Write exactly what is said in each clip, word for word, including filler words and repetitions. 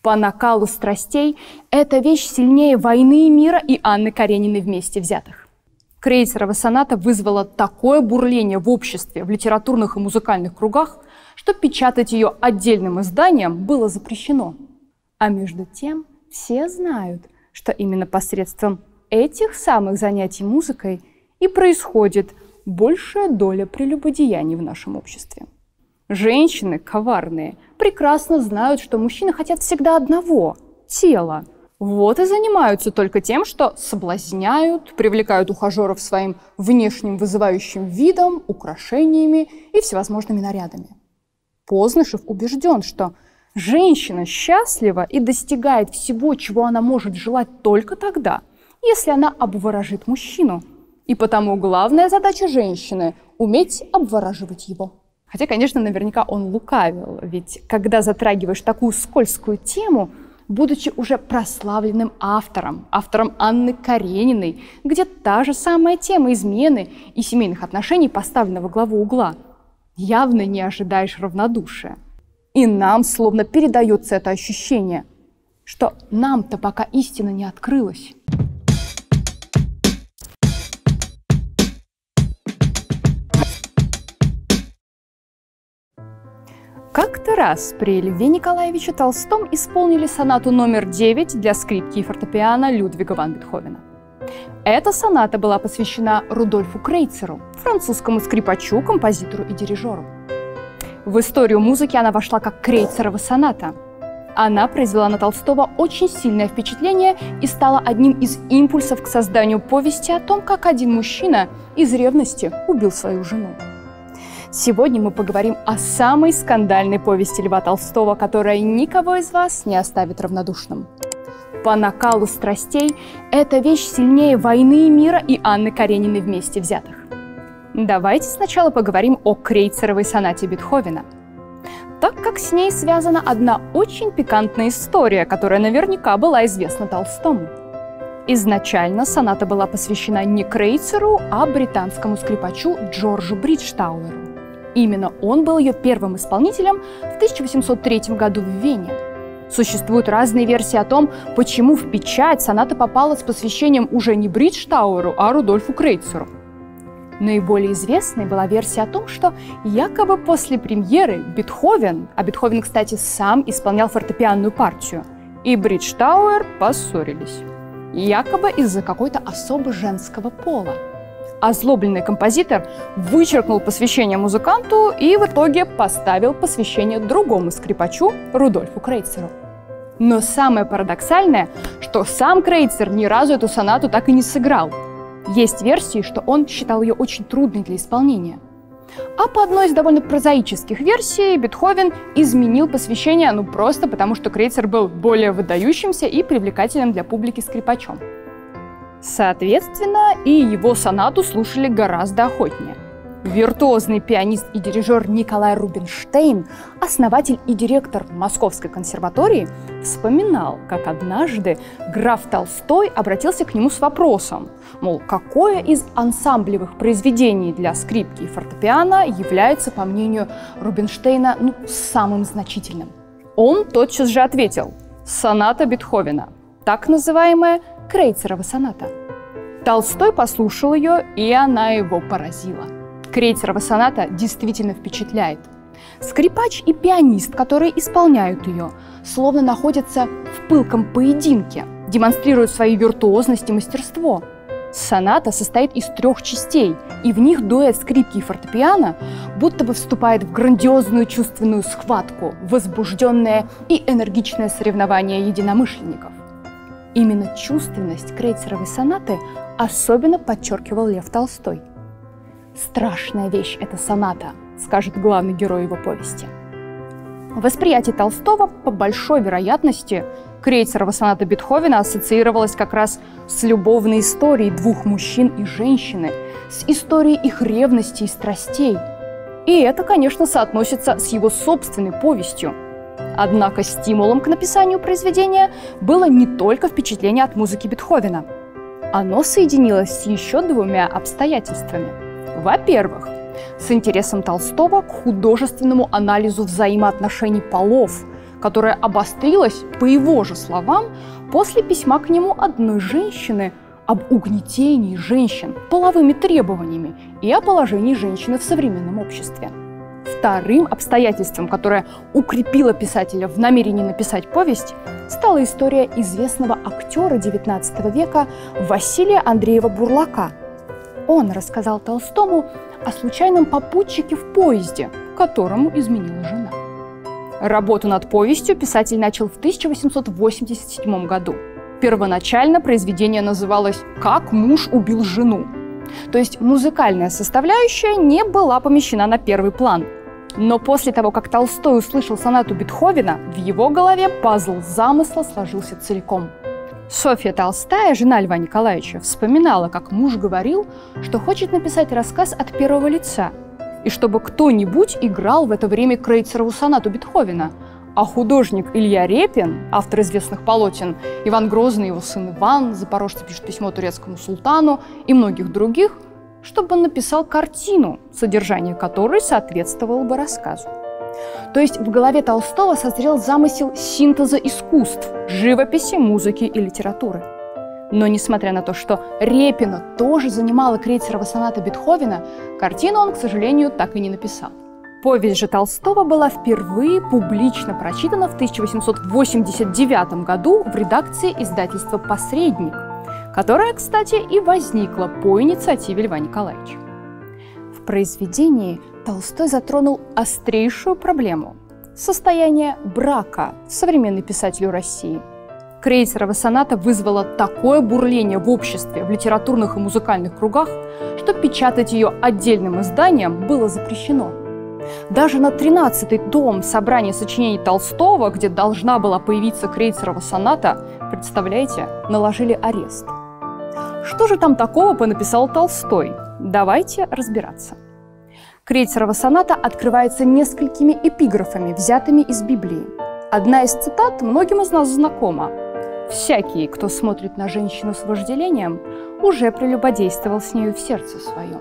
По накалу страстей эта вещь сильнее «Войны и мира» и Анны Карениной вместе взятых. Крейцерова соната вызвала такое бурление в обществе, в литературных и музыкальных кругах, что печатать ее отдельным изданием было запрещено. А между тем все знают, что именно посредством этих самых занятий музыкой и происходит большая доля прелюбодеяний в нашем обществе. Женщины, коварные, прекрасно знают, что мужчины хотят всегда одного – тела. Вот и занимаются только тем, что соблазняют, привлекают ухажеров своим внешним вызывающим видом, украшениями и всевозможными нарядами. Познышев убежден, что женщина счастлива и достигает всего, чего она может желать только тогда, если она обворожит мужчину. И потому главная задача женщины – уметь обвораживать его. Хотя, конечно, наверняка он лукавил, ведь когда затрагиваешь такую скользкую тему, будучи уже прославленным автором, автором Анны Карениной, где та же самая тема измены и семейных отношений поставлена во главу угла, явно не ожидаешь равнодушия. И нам словно передается это ощущение, что нам-то пока истина не открылась. Как-то раз при Льве Николаевиче Толстом исполнили сонату номер девять для скрипки и фортепиано Людвига ван Бетховена. Эта соната была посвящена Рудольфу Крейцеру, французскому скрипачу, композитору и дирижеру. В историю музыки она вошла как Крейцерова соната. Она произвела на Толстого очень сильное впечатление и стала одним из импульсов к созданию повести о том, как один мужчина из ревности убил свою жену. Сегодня мы поговорим о самой скандальной повести Льва Толстого, которая никого из вас не оставит равнодушным. По накалу страстей эта вещь сильнее «Войны и мира» и Анны Карениной вместе взятых. Давайте сначала поговорим о Крейцеровой сонате Бетховена, так как с ней связана одна очень пикантная история, которая наверняка была известна Толстому. Изначально соната была посвящена не Крейцеру, а британскому скрипачу Джорджу Бриджтауэру. Именно он был ее первым исполнителем в тысяча восемьсот третьем году в Вене. Существуют разные версии о том, почему в печать соната попала с посвящением уже не Бриджтауэру, а Рудольфу Крейцеру. Наиболее известной была версия о том, что якобы после премьеры Бетховен, а Бетховен, кстати, сам исполнял фортепианную партию, и Бриджтауэр поссорились. Якобы из-за какой-то особо женского пола. Озлобленный композитор вычеркнул посвящение музыканту и в итоге поставил посвящение другому скрипачу Рудольфу Крейцеру. Но самое парадоксальное, что сам Крейцер ни разу эту сонату так и не сыграл. Есть версии, что он считал ее очень трудной для исполнения. А по одной из довольно прозаических версий Бетховен изменил посвящение, ну просто потому, что Крейцер был более выдающимся и привлекательным для публики скрипачом. Соответственно, и его сонату слушали гораздо охотнее. Виртуозный пианист и дирижер Николай Рубинштейн, основатель и директор Московской консерватории, вспоминал, как однажды граф Толстой обратился к нему с вопросом, мол, какое из ансамблевых произведений для скрипки и фортепиано является, по мнению Рубинштейна, ну, самым значительным. Он тотчас же ответил: соната Бетховена, так называемая Крейцерова соната. Толстой послушал ее, и она его поразила. Крейцерова соната действительно впечатляет. Скрипач и пианист, которые исполняют ее, словно находятся в пылком поединке, демонстрируют свою виртуозность и мастерство. Соната состоит из трех частей, и в них дуэт скрипки и фортепиано будто бы вступает в грандиозную чувственную схватку, возбужденное и энергичное соревнование единомышленников. Именно чувственность Крейцеровой сонаты особенно подчеркивал Лев Толстой. «Страшная вещь эта соната», — скажет главный герой его повести. В восприятии Толстого, по большой вероятности, Крейцерова соната Бетховена ассоциировалась как раз с любовной историей двух мужчин и женщины, с историей их ревности и страстей. И это, конечно, соотносится с его собственной повестью. Однако стимулом к написанию произведения было не только впечатление от музыки Бетховена. Оно соединилось с еще двумя обстоятельствами. Во-первых, с интересом Толстого к художественному анализу взаимоотношений полов, которая обострилась, по его же словам, после письма к нему одной женщины об угнетении женщин половыми требованиями и о положении женщины в современном обществе. Вторым обстоятельством, которое укрепило писателя в намерении написать повесть, стала история известного актера девятнадцатого века Василия Андреева Бурлака. Он рассказал Толстому о случайном попутчике в поезде, которому изменила жена. Работу над повестью писатель начал в тысяча восемьсот восемьдесят седьмом году. Первоначально произведение называлось «Как муж убил жену». То есть музыкальная составляющая не была помещена на первый план. Но после того, как Толстой услышал сонату Бетховена, в его голове пазл замысла сложился целиком. Софья Толстая, жена Льва Николаевича, вспоминала, как муж говорил, что хочет написать рассказ от первого лица, и чтобы кто-нибудь играл в это время Крейцерову сонату Бетховена. А художник Илья Репин, автор известных полотен «Иван Грозный, его сын Иван», «Запорожцы пишут письмо турецкому султану» и многих других, чтобы он написал картину, содержание которой соответствовало бы рассказу. То есть в голове Толстого созрел замысел синтеза искусств – живописи, музыки и литературы. Но несмотря на то, что Репина тоже занимала Крейцерова соната Бетховена, картину он, к сожалению, так и не написал. Повесть же Толстого была впервые публично прочитана в тысяча восемьсот восемьдесят девятом году в редакции издательства «Посредник», которая, кстати, и возникла по инициативе Льва Николаевича. В произведении Толстой затронул острейшую проблему – состояние брака в современной писателю России. Крейцерова соната вызвала такое бурление в обществе, в литературных и музыкальных кругах, что печатать ее отдельным изданием было запрещено. Даже на тринадцатый том собрания сочинений Толстого, где должна была появиться Крейцерова соната, представляете, наложили арест. Что же там такого понаписал Толстой? Давайте разбираться. Крейцерова соната открывается несколькими эпиграфами, взятыми из Библии. Одна из цитат многим из нас знакома. «Всякий, кто смотрит на женщину с вожделением, уже прелюбодействовал с нею в сердце своем».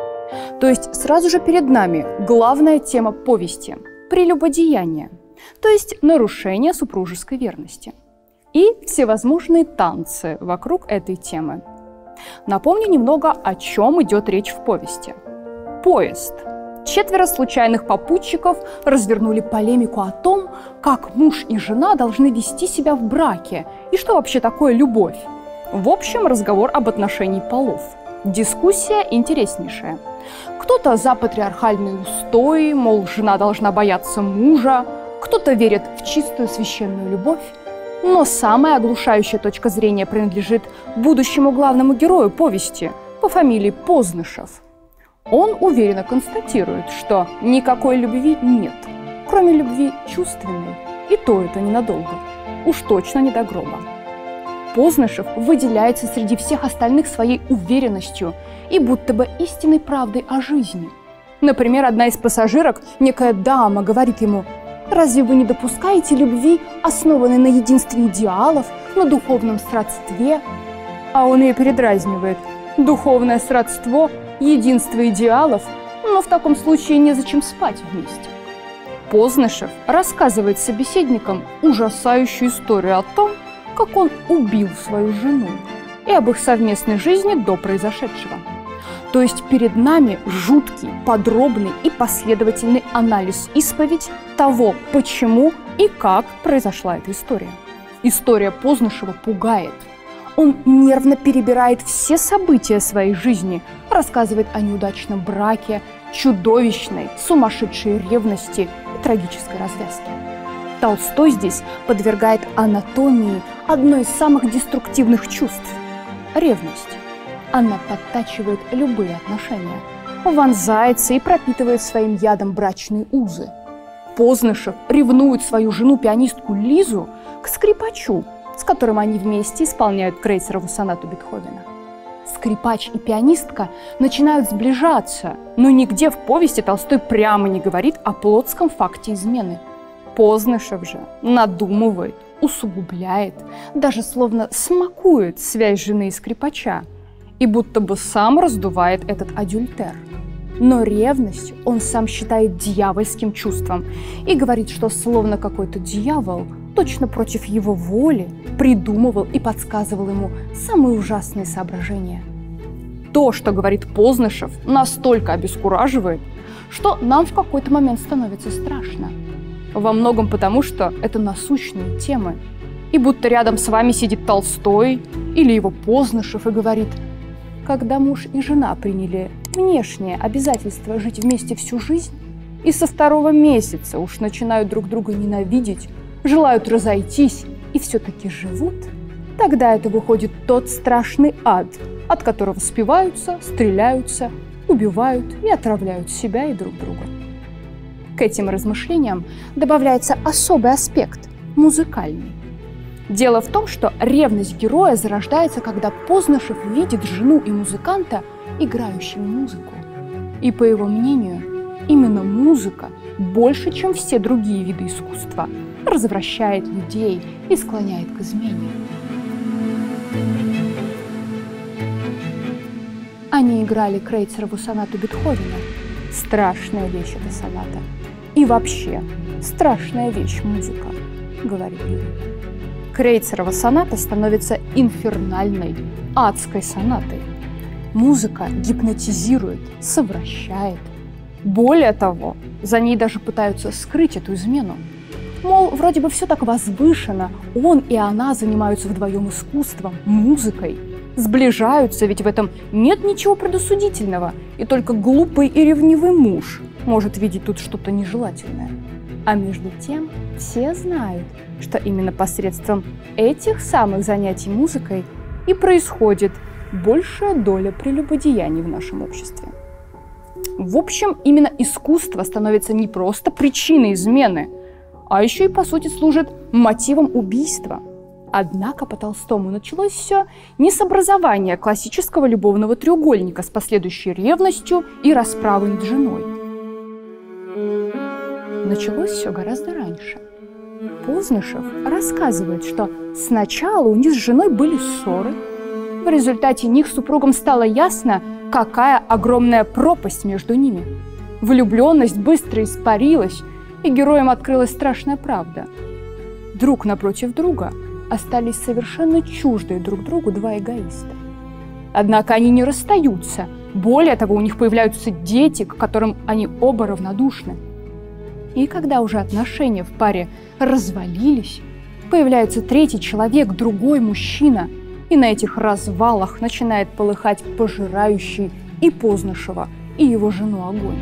То есть сразу же перед нами главная тема повести – прелюбодеяние, то есть нарушение супружеской верности. И всевозможные танцы вокруг этой темы. Напомню немного, о чем идет речь в повести. Поезд. Четверо случайных попутчиков развернули полемику о том, как муж и жена должны вести себя в браке и что вообще такое любовь. В общем, разговор об отношении полов. Дискуссия интереснейшая. Кто-то за патриархальные устои, мол, жена должна бояться мужа, кто-то верит в чистую священную любовь. Но самая оглушающая точка зрения принадлежит будущему главному герою повести по фамилии Познышев. Он уверенно констатирует, что никакой любви нет, кроме любви чувственной, и то это ненадолго, уж точно не до гроба. Познышев выделяется среди всех остальных своей уверенностью и будто бы истинной правдой о жизни. Например, одна из пассажирок, некая дама, говорит ему: «Разве вы не допускаете любви, основанной на единстве идеалов, на духовном сродстве?» А он ее передразнивает: «Духовное сродство, единство идеалов, но в таком случае незачем спать вместе». Познышев рассказывает собеседникам ужасающую историю о том, как он убил свою жену, и об их совместной жизни до произошедшего. То есть перед нами жуткий, подробный и последовательный анализ, исповедь того, почему и как произошла эта история. История Познышева пугает. Он нервно перебирает все события своей жизни, рассказывает о неудачном браке, чудовищной, сумасшедшей ревности и трагической развязке. Толстой здесь подвергает анатомии одно из самых деструктивных чувств – ревность. Она подтачивает любые отношения, вонзается и пропитывает своим ядом брачные узы. Познышев ревнует свою жену-пианистку Лизу к скрипачу, с которым они вместе исполняют Крейцерову сонату Бетховена. Скрипач и пианистка начинают сближаться, но нигде в повести Толстой прямо не говорит о плотском факте измены. Познышев же надумывает, усугубляет, даже словно смакует связь жены и скрипача, и будто бы сам раздувает этот адюльтер. Но ревность он сам считает дьявольским чувством и говорит, что словно какой-то дьявол точно против его воли придумывал и подсказывал ему самые ужасные соображения. То, что говорит Познышев, настолько обескураживает, что нам в какой-то момент становится страшно. Во многом потому, что это насущные темы. И будто рядом с вами сидит Толстой или его Познышев и говорит: когда муж и жена приняли внешнее обязательство жить вместе всю жизнь, и со второго месяца уж начинают друг друга ненавидеть, желают разойтись и все-таки живут, тогда это выходит тот страшный ад, от которого спиваются, стреляются, убивают и отравляют себя и друг друга. К этим размышлениям добавляется особый аспект – музыкальный. Дело в том, что ревность героя зарождается, когда Познышев видит жену и музыканта, играющими музыку. И, по его мнению, именно музыка, больше, чем все другие виды искусства, развращает людей и склоняет к измене. Они играли Крейцерову сонату Бетховена. Страшная вещь эта соната. И вообще, страшная вещь музыка, говорит Юрий. Крейцерова соната становится инфернальной, адской сонатой. Музыка гипнотизирует, совращает. Более того, за ней даже пытаются скрыть эту измену. Мол, вроде бы все так возвышенно, он и она занимаются вдвоем искусством, музыкой. Сближаются, ведь в этом нет ничего предосудительного, и только глупый и ревнивый муж может видеть тут что-то нежелательное. А между тем все знают, что именно посредством этих самых занятий музыкой и происходит большая доля прелюбодеяний в нашем обществе. В общем, именно искусство становится не просто причиной измены, а еще и, по сути, служит мотивом убийства. Однако по Толстому началось все не с образования классического любовного треугольника с последующей ревностью и расправой над женой. Началось все гораздо раньше. Познышев рассказывает, что сначала у них с женой были ссоры. В результате них с супругом стало ясно, какая огромная пропасть между ними. Влюбленность быстро испарилась, и героям открылась страшная правда. Друг напротив друга остались совершенно чуждые друг другу два эгоиста. Однако они не расстаются. Более того, у них появляются дети, к которым они оба равнодушны. И когда уже отношения в паре развалились, появляется третий человек, другой мужчина, и на этих развалах начинает полыхать пожирающий и Познышева, и его жену огонь.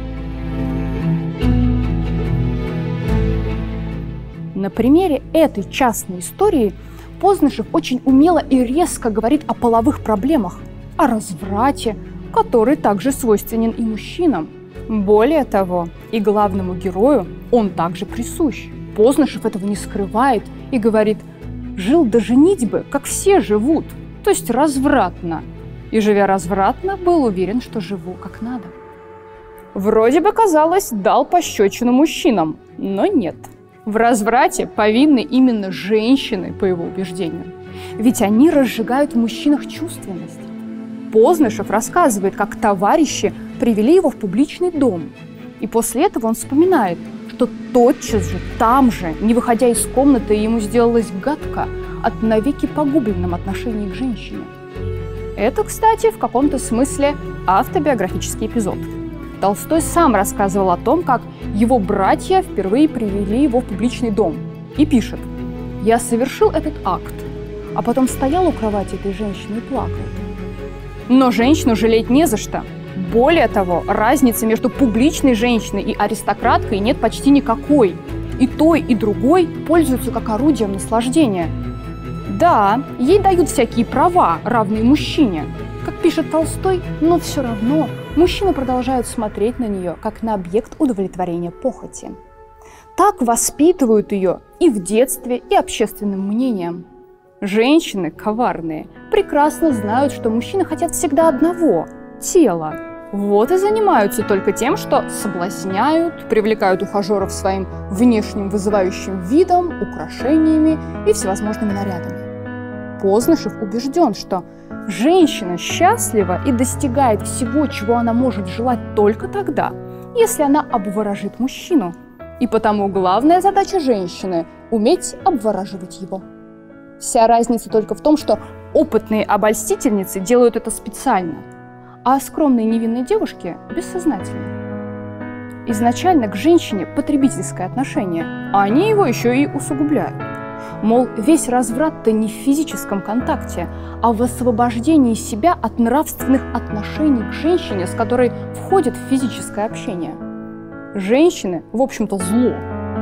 На примере этой частной истории Познышев очень умело и резко говорит о половых проблемах, о разврате, который также свойственен и мужчинам. Более того, и главному герою он также присущ. Познышев этого не скрывает и говорит: «Жил до женитьбы, как все живут, то есть развратно. И, живя развратно, был уверен, что живу как надо». Вроде бы, казалось, дал пощечину мужчинам, но нет. В разврате повинны именно женщины, по его убеждению. Ведь они разжигают в мужчинах чувственность. Познышев рассказывает, как товарищи привели его в публичный дом. И после этого он вспоминает, что тотчас же, там же, не выходя из комнаты, ему сделалось гадко от навеки погубленном отношении к женщине. Это, кстати, в каком-то смысле автобиографический эпизод. Толстой сам рассказывал о том, как его братья впервые привели его в публичный дом. И пишет: «Я совершил этот акт, а потом стоял у кровати этой женщины и плакал. Но женщину жалеть не за что. Более того, разницы между публичной женщиной и аристократкой нет почти никакой. И той, и другой пользуются как орудием наслаждения. Да, ей дают всякие права, равные мужчине, как пишет Толстой, но все равно мужчины продолжают смотреть на нее как на объект удовлетворения похоти. Так воспитывают ее и в детстве, и общественным мнением. Женщины, коварные, прекрасно знают, что мужчины хотят всегда одного – тела. Вот и занимаются только тем, что соблазняют, привлекают ухажеров своим внешним вызывающим видом, украшениями и всевозможными нарядами. Познышев убежден, что Женщина счастлива и достигает всего, чего она может желать только тогда, если она обворожит мужчину. И потому главная задача женщины – уметь обвороживать его. Вся разница только в том, что опытные обольстительницы делают это специально, а скромные невинные девушки – бессознательно. Изначально к женщине потребительское отношение, а они его еще и усугубляют. Мол, весь разврат-то не в физическом контакте, а в освобождении себя от нравственных отношений к женщине, с которой входит в физическое общение. Женщины, в общем-то, зло.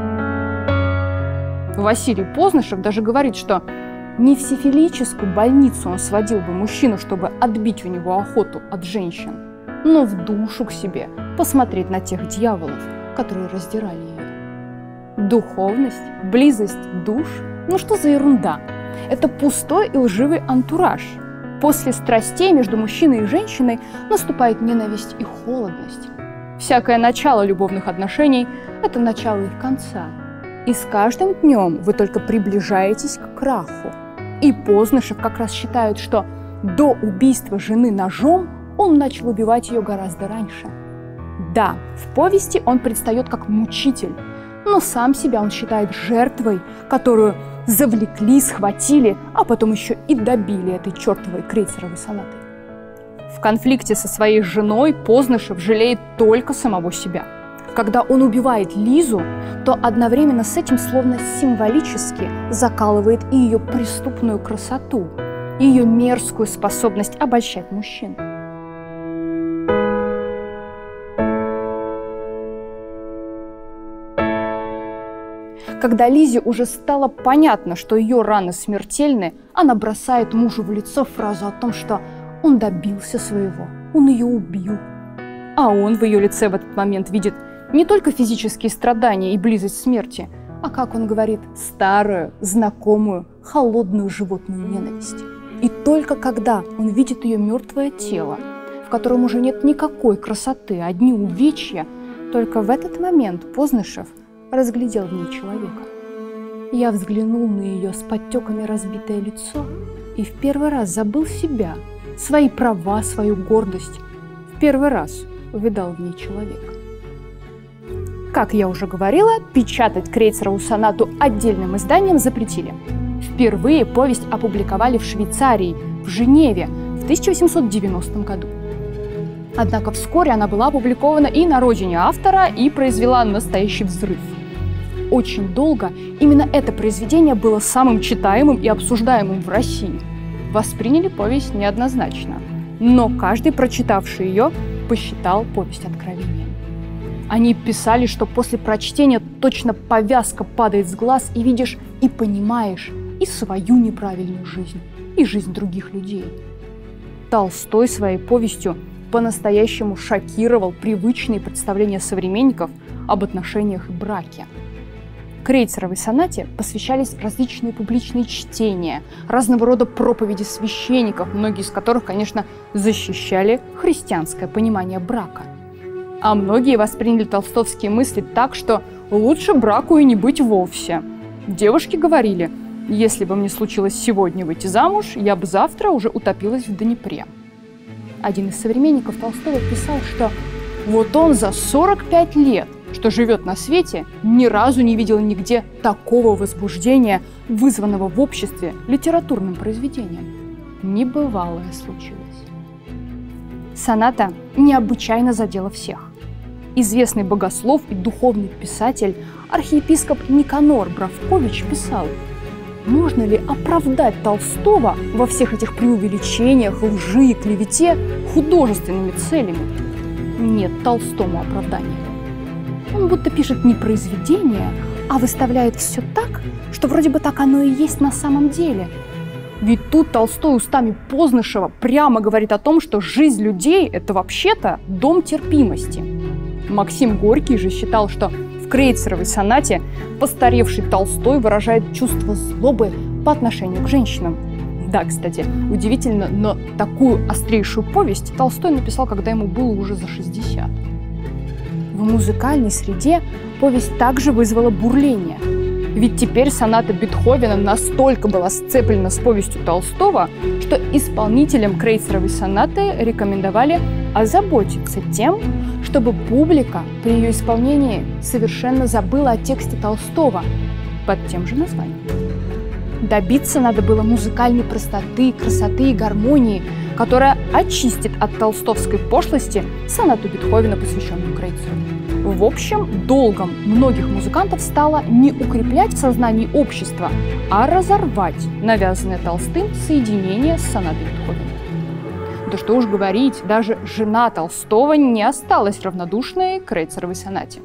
Василий Познышев даже говорит, что не в сифилическую больницу он сводил бы мужчину, чтобы отбить у него охоту от женщин, но в душу к себе посмотреть на тех дьяволов, которые раздирали ее. Духовность, близость душ – ну что за ерунда? Это пустой и лживый антураж. После страстей между мужчиной и женщиной наступает ненависть и холодность. Всякое начало любовных отношений – это начало их конца. И с каждым днем вы только приближаетесь к краху. И Познышев как раз считает, что до убийства жены ножом он начал убивать ее гораздо раньше. Да, в повести он предстает как мучитель, но сам себя он считает жертвой, которую завлекли, схватили, а потом еще и добили этой чертовой крейцеровой сонатой. В конфликте со своей женой Познышев жалеет только самого себя. Когда он убивает Лизу, то одновременно с этим словно символически закалывает и ее преступную красоту, и ее мерзкую способность обольщать мужчин. Когда Лизе уже стало понятно, что ее раны смертельны, она бросает мужу в лицо фразу о том, что он добился своего, он ее убил. А он в ее лице в этот момент видит не только физические страдания и близость смерти, а, как он говорит, старую, знакомую, холодную животную ненависть. И только когда он видит ее мертвое тело, в котором уже нет никакой красоты, одни увечья, только в этот момент Познышев разглядел в ней человека. Я взглянул на ее с подтеками разбитое лицо и в первый раз забыл себя, свои права, свою гордость. В первый раз увидал в ней человека. Как я уже говорила, печатать крейцерову сонату отдельным изданием запретили. Впервые повесть опубликовали в Швейцарии, в Женеве, в тысяча восемьсот девяностом году. Однако вскоре она была опубликована и на родине автора и произвела настоящий взрыв. Очень долго именно это произведение было самым читаемым и обсуждаемым в России. Восприняли повесть неоднозначно, но каждый, прочитавший ее, посчитал повесть откровением. Они писали, что после прочтения точно повязка падает с глаз, и видишь и понимаешь и свою неправильную жизнь, и жизнь других людей. Толстой своей повестью по-настоящему шокировал привычные представления современников об отношениях и браке. Крейцеровой сонате посвящались различные публичные чтения, разного рода проповеди священников, многие из которых, конечно, защищали христианское понимание брака. А многие восприняли толстовские мысли так, что лучше браку и не быть вовсе. Девушки говорили: если бы мне случилось сегодня выйти замуж, я бы завтра уже утопилась в Днепре. Один из современников Толстого писал, что вот он за сорок пять лет, что живет на свете, ни разу не видел нигде такого возбуждения, вызванного в обществе литературным произведением. Небывалое случилось. Соната необычайно задела всех. Известный богослов и духовный писатель архиепископ Никанор Бровкович писал: можно ли оправдать Толстого во всех этих преувеличениях, лжи и клевете художественными целями? Нет Толстому оправдания. Он будто пишет не произведение, а выставляет все так, что вроде бы так оно и есть на самом деле. Ведь тут Толстой устами Познышева прямо говорит о том, что жизнь людей – это вообще-то дом терпимости. Максим Горький же считал, что в крейцеровой сонате постаревший Толстой выражает чувство злобы по отношению к женщинам. Да, кстати, удивительно, но такую острейшую повесть Толстой написал, когда ему было уже за шестьдесят. В музыкальной среде повесть также вызвала бурление. Ведь теперь соната Бетховена настолько была сцеплена с повестью Толстого, что исполнителям крейцеровой сонаты рекомендовали озаботиться тем, чтобы публика при ее исполнении совершенно забыла о тексте Толстого под тем же названием. Добиться надо было музыкальной простоты, красоты и гармонии, которая очистит от толстовской пошлости сонату Бетховена, посвященную Крейцеру. В общем, долгом многих музыкантов стало не укреплять в сознании общества, а разорвать навязанное Толстым соединение с сонатой Бетховена. Да что уж говорить, даже жена Толстого не осталась равнодушной к Крейцеровой сонате.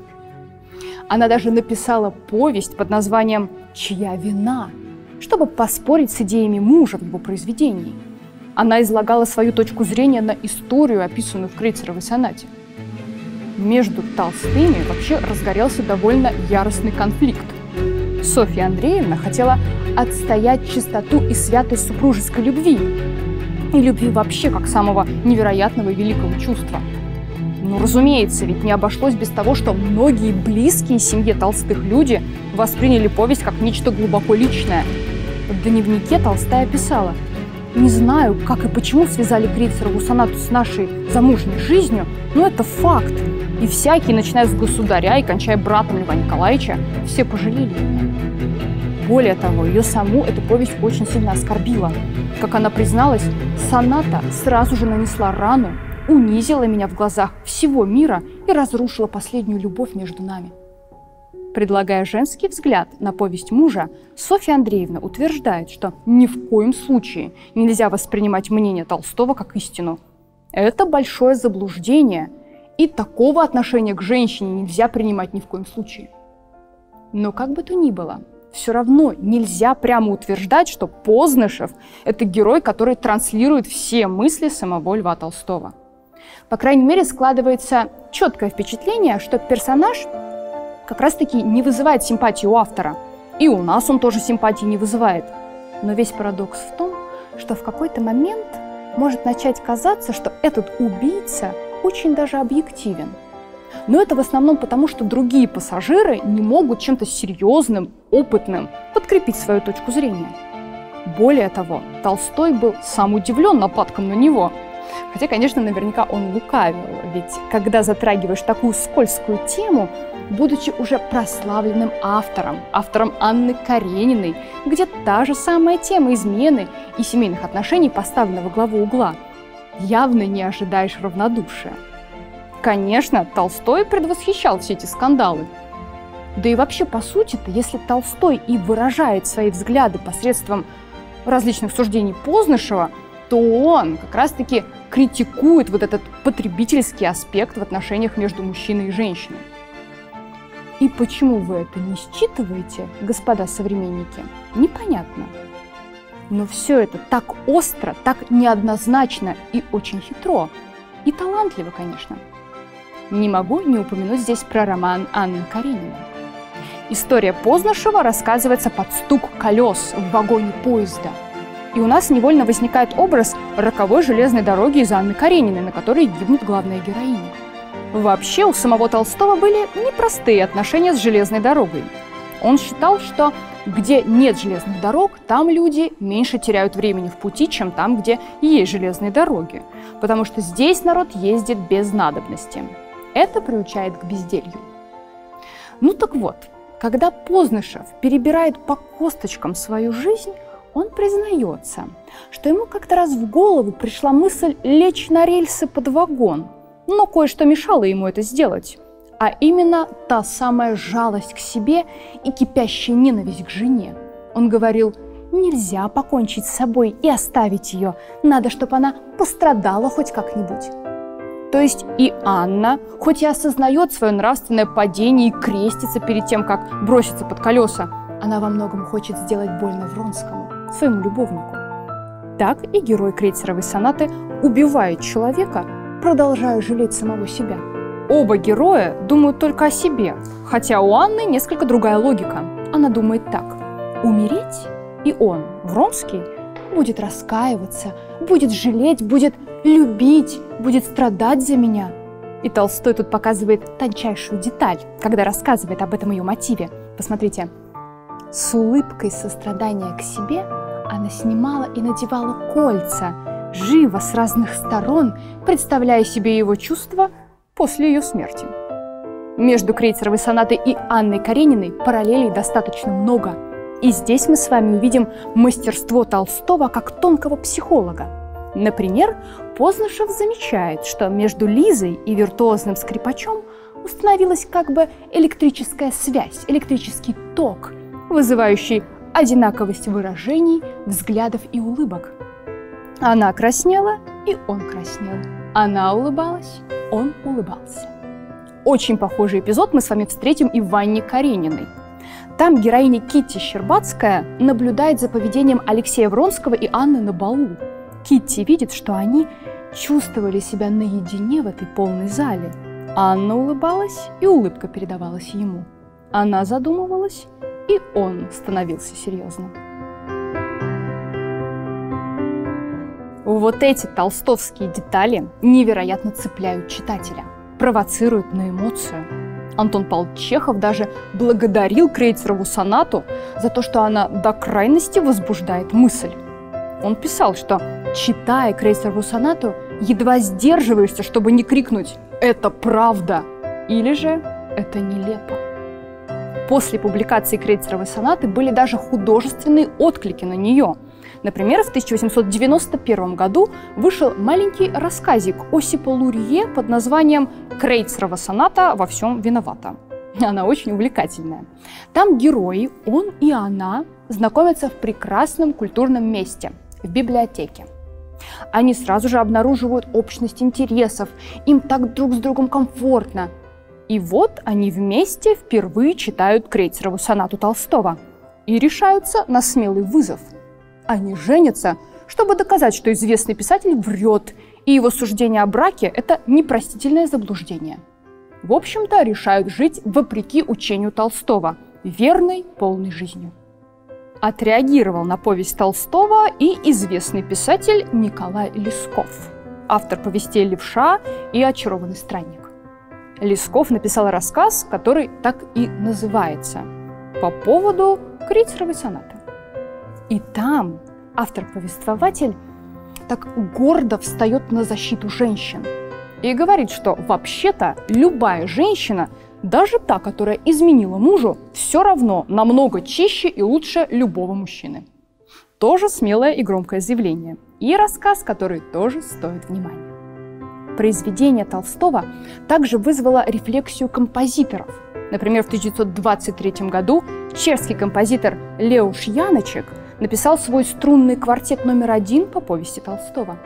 Она даже написала повесть под названием «Чья вина?», чтобы поспорить с идеями мужа в его произведении. Она излагала свою точку зрения на историю, описанную в Крейцеровой сонате. Между Толстыми вообще разгорелся довольно яростный конфликт. Софья Андреевна хотела отстоять чистоту и святость супружеской любви, и любви вообще как самого невероятного и великого чувства. Ну, разумеется, ведь не обошлось без того, что многие близкие семье Толстых люди восприняли повесть как нечто глубоко личное. В дневнике Толстая писала: «Не знаю, как и почему связали Крейцерову сонату с нашей замужней жизнью, но это факт. И всякие, начиная с государя и кончая братом Льва Николаевича, все пожалели меня». Более того, ее саму эта повесть очень сильно оскорбила. Как она призналась, соната сразу же нанесла рану, унизила меня в глазах всего мира и разрушила последнюю любовь между нами. Предлагая женский взгляд на повесть мужа, Софья Андреевна утверждает, что ни в коем случае нельзя воспринимать мнение Толстого как истину. Это большое заблуждение, и такого отношения к женщине нельзя принимать ни в коем случае. Но как бы то ни было, все равно нельзя прямо утверждать, что Познышев – это герой, который транслирует все мысли самого Льва Толстого. По крайней мере, складывается четкое впечатление, что персонаж как раз-таки не вызывает симпатии у автора. И у нас он тоже симпатии не вызывает. Но весь парадокс в том, что в какой-то момент может начать казаться, что этот убийца очень даже объективен. Но это в основном потому, что другие пассажиры не могут чем-то серьезным, опытным подкрепить свою точку зрения. Более того, Толстой был сам удивлен нападком на него. Хотя, конечно, наверняка он лукавил, ведь когда затрагиваешь такую скользкую тему, будучи уже прославленным автором, автором Анны Карениной, где та же самая тема измены и семейных отношений поставлена во главу угла, явно не ожидаешь равнодушия. Конечно, Толстой предвосхищал все эти скандалы. Да и вообще, по сути-то, если Толстой и выражает свои взгляды посредством различных суждений Познышева, то он как раз-таки критикует вот этот потребительский аспект в отношениях между мужчиной и женщиной. И почему вы это не считываете, господа современники, непонятно. Но все это так остро, так неоднозначно и очень хитро. И талантливо, конечно. Не могу не упомянуть здесь про роман Анны Карениной. История Познышева рассказывается под стук колес в вагоне поезда. И у нас невольно возникает образ роковой железной дороги из Анны Карениной, на которой гибнут главные героини. Вообще у самого Толстого были непростые отношения с железной дорогой. Он считал, что где нет железных дорог, там люди меньше теряют времени в пути, чем там, где есть железные дороги, потому что здесь народ ездит без надобности. Это приучает к безделью. Ну так вот, когда Познышев перебирает по косточкам свою жизнь, он признается, что ему как-то раз в голову пришла мысль лечь на рельсы под вагон, но кое-что мешало ему это сделать, а именно та самая жалость к себе и кипящая ненависть к жене. Он говорил: нельзя покончить с собой и оставить ее, надо, чтобы она пострадала хоть как-нибудь. То есть и Анна, хоть и осознает свое нравственное падение и крестится перед тем, как броситься под колеса, она во многом хочет сделать больно Вронскому, своему любовнику. Так и герой Крейцеровой сонаты убивает человека, продолжая жалеть самого себя. Оба героя думают только о себе, хотя у Анны несколько другая логика. Она думает так: умереть, и он, Вронский, будет раскаиваться, будет жалеть, будет любить, будет страдать за меня. И Толстой тут показывает тончайшую деталь, когда рассказывает об этом ее мотиве. Посмотрите. С улыбкой сострадания к себе она снимала и надевала кольца, живо с разных сторон, представляя себе его чувства после ее смерти. Между Крейцеровой сонатой и Анной Карениной параллелей достаточно много. И здесь мы с вами увидим мастерство Толстого как тонкого психолога. Например, Познышев замечает, что между Лизой и виртуозным скрипачом установилась как бы электрическая связь, электрический ток, вызывающий одинаковость выражений, взглядов и улыбок. Она краснела, и он краснел. Она улыбалась, он улыбался. Очень похожий эпизод мы с вами встретим и в Анне Карениной. Там героиня Китти Щербацкая наблюдает за поведением Алексея Вронского и Анны на балу. Китти видит, что они чувствовали себя наедине в этой полной зале. Анна улыбалась, и улыбка передавалась ему. Она задумывалась, и он становился серьезным. Вот эти толстовские детали невероятно цепляют читателя, провоцируют на эмоцию. Антон Павлович Чехов даже благодарил Крейцерову сонату за то, что она до крайности возбуждает мысль. Он писал, что, читая Крейцерову сонату, едва сдерживаешься, чтобы не крикнуть «это правда» или же «это нелепо». После публикации Крейцеровой сонаты были даже художественные отклики на нее. Например, в тысяча восемьсот девяносто первом году вышел маленький рассказик Осипа Лурье под названием «Крейцерова соната во всем виновата». Она очень увлекательная. Там герои, он и она, знакомятся в прекрасном культурном месте – в библиотеке. Они сразу же обнаруживают общность интересов, им так друг с другом комфортно. И вот они вместе впервые читают Крейцерову сонату Толстого и решаются на смелый вызов. Они женятся, чтобы доказать, что известный писатель врет, и его суждение о браке – это непростительное заблуждение. В общем-то, решают жить вопреки учению Толстого, верной, полной жизнью. Отреагировал на повесть Толстого и известный писатель Николай Лесков, автор повестей «Левша» и «Очарованный странник». Лесков написал рассказ, который так и называется «По поводу Крейцеровой сонаты». И там автор-повествователь так гордо встает на защиту женщин и говорит, что вообще-то любая женщина, даже та, которая изменила мужу, все равно намного чище и лучше любого мужчины. Тоже смелое и громкое заявление. И рассказ, который тоже стоит внимания. Произведение Толстого также вызвало рефлексию композиторов. Например, в тысяча девятьсот двадцать третьем году чешский композитор Леуш Яночек написал свой струнный квартет номер один по повести Толстого.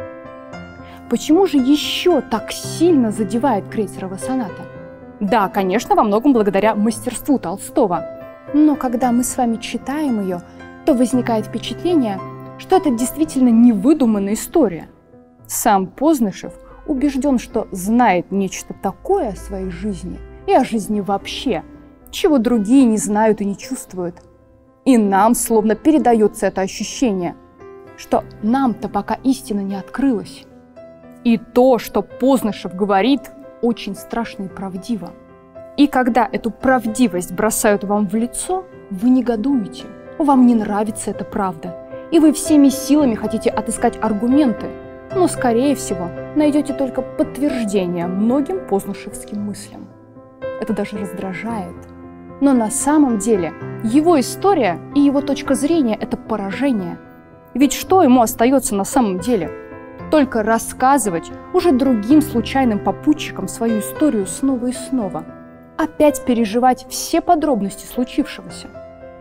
Почему же еще так сильно задевает Крейцерова соната? Да, конечно, во многом благодаря мастерству Толстого. Но когда мы с вами читаем ее, то возникает впечатление, что это действительно невыдуманная история. Сам Познышев убежден, что знает нечто такое о своей жизни и о жизни вообще, чего другие не знают и не чувствуют. И нам словно передается это ощущение, что нам-то пока истина не открылась. И то, что Познышев говорит, очень страшно и правдиво. И когда эту правдивость бросают вам в лицо, вы негодуете, вам не нравится эта правда, и вы всеми силами хотите отыскать аргументы, но, скорее всего, найдете только подтверждение многим познышевским мыслям. Это даже раздражает. Но на самом деле его история и его точка зрения – это поражение. Ведь что ему остается на самом деле? Только рассказывать уже другим случайным попутчикам свою историю снова и снова. Опять переживать все подробности случившегося.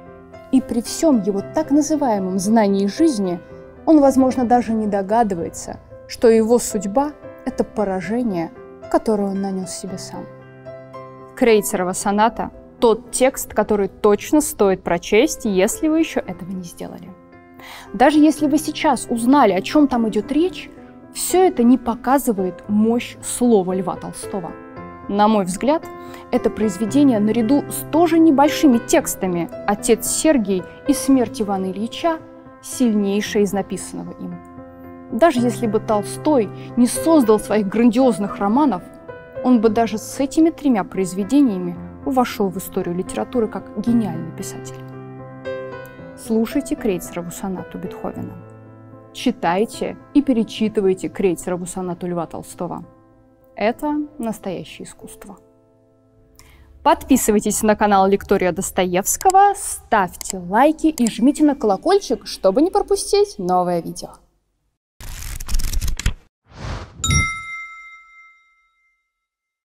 И при всем его так называемом знании жизни он, возможно, даже не догадывается, что его судьба – это поражение, которое он нанес себе сам. Крейцерова соната – тот текст, который точно стоит прочесть, если вы еще этого не сделали. Даже если вы сейчас узнали, о чем там идет речь, все это не показывает мощь слова Льва Толстого. На мой взгляд, это произведение наряду с тоже небольшими текстами «Отец Сергий» и «Смерть Ивана Ильича» сильнейшее из написанного им. Даже если бы Толстой не создал своих грандиозных романов, он бы даже с этими тремя произведениями вошел в историю литературы как гениальный писатель. Слушайте Крейцерову сонату Бетховена. Читайте и перечитывайте Крейцерову сонату Льва Толстого. Это настоящее искусство. Подписывайтесь на канал Лектория Достоевского, ставьте лайки и жмите на колокольчик, чтобы не пропустить новое видео.